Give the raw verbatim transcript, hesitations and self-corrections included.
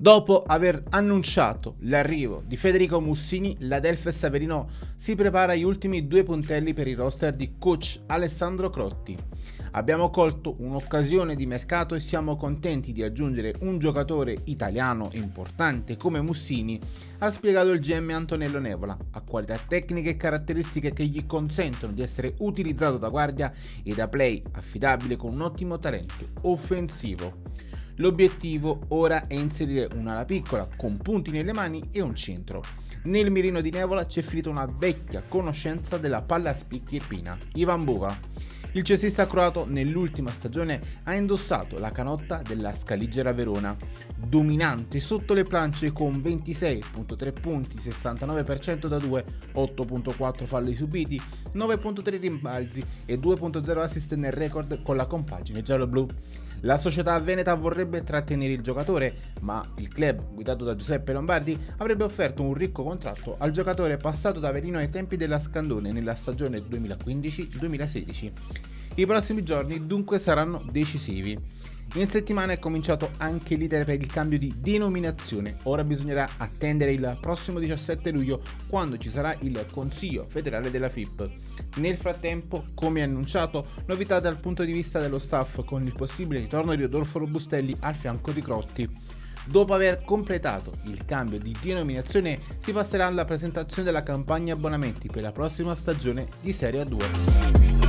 Dopo aver annunciato l'arrivo di Federico Mussini, la Delfes Averino si prepara agli ultimi due puntelli per il roster di coach Alessandro Crotti. Abbiamo colto un'occasione di mercato e siamo contenti di aggiungere un giocatore italiano importante come Mussini, ha spiegato il G M Antonello Nevola. Ha qualità tecniche e caratteristiche che gli consentono di essere utilizzato da guardia e da play affidabile con un ottimo talento offensivo. L'obiettivo ora è inserire un'ala piccola con punti nelle mani e un centro. Nel mirino di Nevola c'è finita una vecchia conoscenza della palla a spicchi e pina, Ivan Buca. Il cestista croato nell'ultima stagione ha indossato la canotta della Scaligera Verona, dominante sotto le planche con ventisei virgola tre punti, sessantanove per cento da due, otto virgola quattro falli subiti, nove virgola tre rimbalzi e due virgola zero assist nel record con la compagine giallo-blu. La società veneta vorrebbe trattenere il giocatore, ma il club, guidato da Giuseppe Lombardi, avrebbe offerto un ricco contratto al giocatore passato da Averino ai tempi della Scandone nella stagione duemilaquindici duemilasedici. I prossimi giorni dunque saranno decisivi. In settimana è cominciato anche l'iter per il cambio di denominazione, ora bisognerà attendere il prossimo diciassette luglio quando ci sarà il Consiglio federale della F I P. Nel frattempo, come annunciato, novità dal punto di vista dello staff con il possibile ritorno di Rodolfo Robustelli al fianco di Crotti. Dopo aver completato il cambio di denominazione si passerà alla presentazione della campagna abbonamenti per la prossima stagione di Serie A due.